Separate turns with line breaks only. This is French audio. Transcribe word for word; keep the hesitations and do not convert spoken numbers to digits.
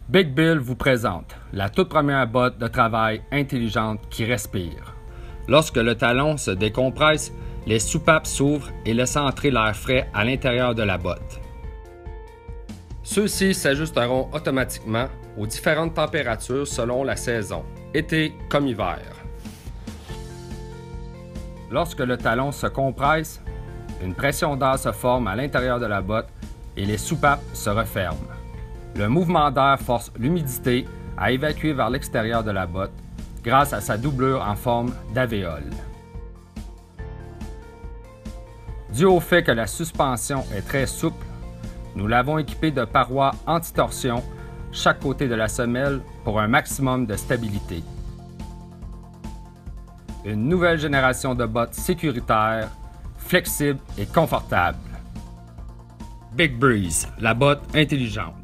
Big Bill vous présente la toute première botte de travail intelligente qui respire. Lorsque le talon se décompresse, les soupapes s'ouvrent et laissent entrer l'air frais à l'intérieur de la botte. Ceux-ci s'ajusteront automatiquement aux différentes températures selon la saison, été comme hiver. Lorsque le talon se compresse, une pression d'air se forme à l'intérieur de la botte et les soupapes se referment. Le mouvement d'air force l'humidité à évacuer vers l'extérieur de la botte grâce à sa doublure en forme d'alvéole. Dû au fait que la suspension est très souple, nous l'avons équipée de parois anti-torsion chaque côté de la semelle pour un maximum de stabilité. Une nouvelle génération de bottes sécuritaires, flexibles et confortables. Big Breeze, la botte intelligente.